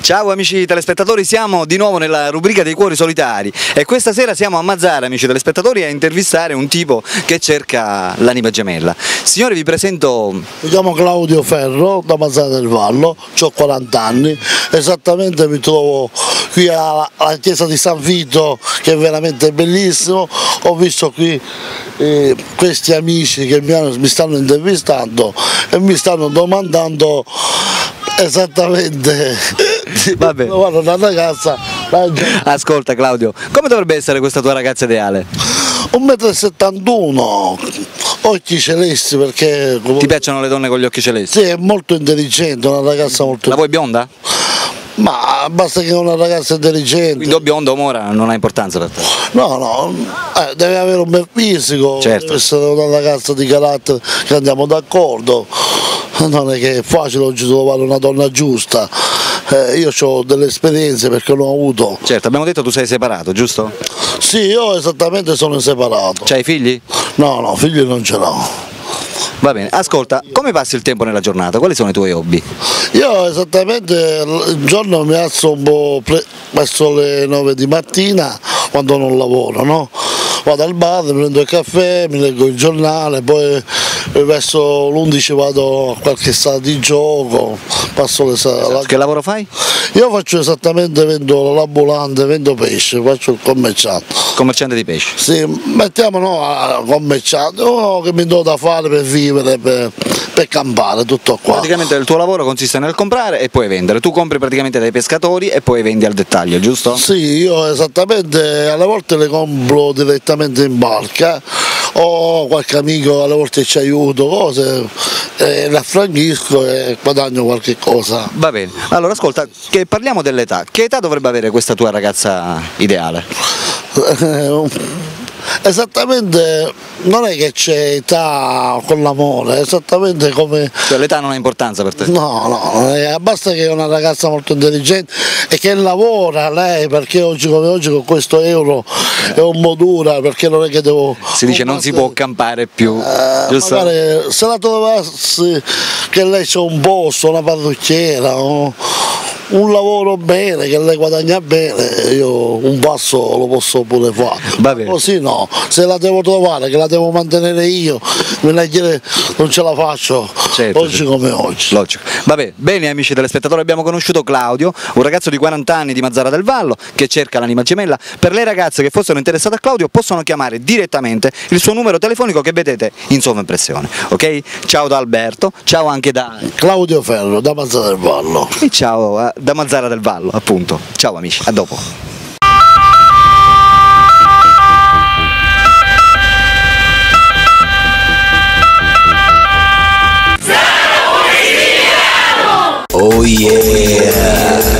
Ciao amici telespettatori, siamo di nuovo nella rubrica dei cuori solitari e questa sera siamo a Mazara, amici telespettatori, a intervistare un tipo che cerca l'anima gemella. Signore, vi presento... Mi chiamo Claudio Ferro, da Mazara del Vallo, ho 40 anni, esattamente mi trovo qui alla chiesa di San Vito, che è veramente bellissimo. Ho visto qui questi amici che mi stanno intervistando e mi stanno domandando esattamente Vabbè. una ragazza. Ascolta Claudio, come dovrebbe essere questa tua ragazza ideale? 1,71 m, occhi celesti, perché... Ti piacciono le donne con gli occhi celesti? Sì, è molto intelligente, una ragazza molto... La vuoi bionda? Ma basta che una ragazza intelligente. Quindi o bionda o mora non ha importanza per te? No, deve avere un bel fisico, certo. Deve essere una ragazza di carattere che andiamo d'accordo. Non è che è facile oggi trovare una donna giusta. Io ho delle esperienze perché l'ho avuto. Certo, abbiamo detto tu sei separato, giusto? Sì, io esattamente sono separato. C'hai figli? No, figli non ce l'ho. Va bene, ascolta, come passi il tempo nella giornata? Quali sono i tuoi hobby? Io esattamente il giorno mi alzo un po' verso le 9 di mattina quando non lavoro, no? Vado al bar, mi prendo il caffè, mi leggo il giornale, poi verso l'11 vado a qualche sala di gioco, passo le sale. Che lavoro fai? Io faccio esattamente, vendo l'ambulante, vendo pesce, faccio il commerciante. Commerciante di pesce? Sì, mettiamo commerciante, uno che mi do da fare per vivere, per campare, tutto qua. Praticamente il tuo lavoro consiste nel comprare e poi vendere, tu compri praticamente dai pescatori e poi vendi al dettaglio, giusto? Sì, io esattamente, alle volte le compro direttamente in barca, o qualche amico alle volte ci aiuto, cose, le affranchisco e guadagno qualche cosa. Va bene, allora ascolta, che parliamo dell'età, che età dovrebbe avere questa tua ragazza ideale? Esattamente, non è che c'è età con l'amore, esattamente come... Cioè l'età non ha importanza per te? No, basta che è una ragazza molto intelligente e che lavora lei, perché oggi come oggi con questo euro è un po' dura, perché non è che devo... Si dice non si può campare più, giusto? Magari se la trovassi che lei c'è un posto, una parrucchiera, un lavoro bene, che lei guadagna bene, io un passo lo posso pure fare. Va bene. Così no, se la devo trovare, che la devo mantenere io, non ce la faccio, certo, oggi certo. Come oggi. Logico. Vabbè, bene amici telespettatori, abbiamo conosciuto Claudio, un ragazzo di 40 anni di Mazara del Vallo che cerca l'anima gemella. Per le ragazze che fossero interessate a Claudio possono chiamare direttamente il suo numero telefonico che vedete in sovraimpressione, ok? Ciao da Alberto, ciao anche da Claudio Ferro, da Mazara del Vallo. E ciao da Mazara del Vallo, appunto. Ciao amici, a dopo. Oh yeah!